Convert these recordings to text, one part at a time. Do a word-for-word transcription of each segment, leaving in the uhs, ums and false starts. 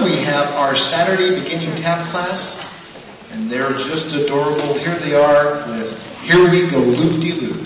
we have our Saturday beginning tap class, and they're just adorable. Here they are with Here We Go Loop-De-Loop.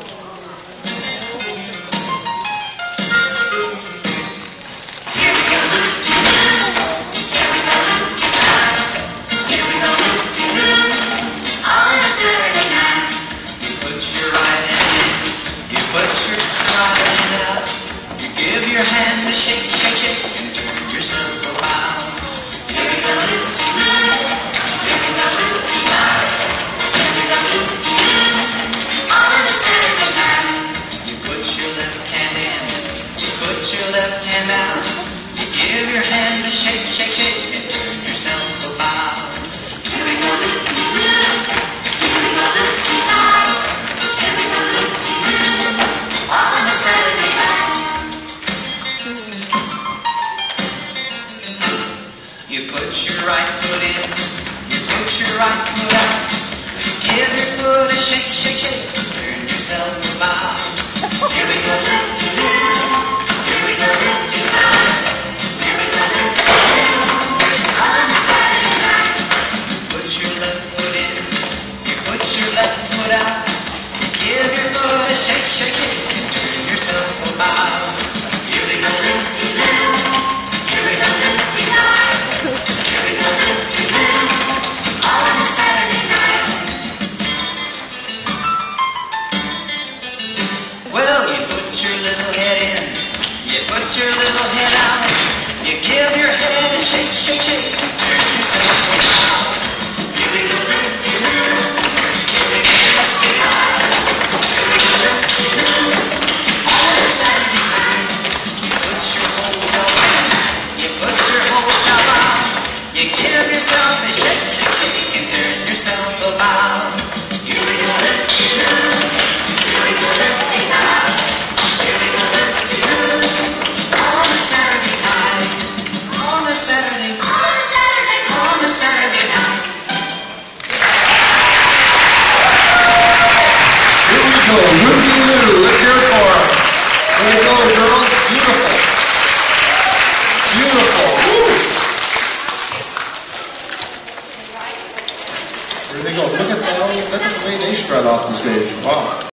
Shake, shake, shake, and turn yourself around. Here we go, loop-de-loop. Here we go, loop-de-loop. Here we go, loop-de-loop. On a Saturday night. You put your left hand in, you put your left hand out. You give your hand a shake, shake, shake, and turn yourself about. Here we go, loop-de-loop. Here we go, loop-de-loop. Here we go, loop-de-loop. On a Saturday night. You put your right foot in, you put your right foot out. Give your foot a shake, shake, shake, turn yourself about. Here we go, loop-de-loop. Here we go, loop-de-loop. Here we go, loop-de-loop. On a Saturday night. You put your left foot in, you put your left foot out. Give your foot a shake, shake, shake, and turn yourself about. Here we go, loop-de-loop. Here we go, loop-de-loop. Put your little head out, you give your head a shake, shake, shake, turn yourself around. Here we go, loop-de-loop. Here we go, loop-de-loop. Here we go, loop-de-loop. On a Saturday night. You put your whole self in, you put your whole self out. You give yourself a shake, shake, shake, and turn yourself about. Here we go, loop-de-loop. Here we go, loop-de-loop. Here we go, loop-de-loop. Saturday, on a Saturday, on a Saturday night. Here we go, Loop-De-Loo. Let's hear it for her. There you go, girls. Beautiful. Beautiful. Woo. There they go. Look at that. Look at the way they strut off the stage. Wow.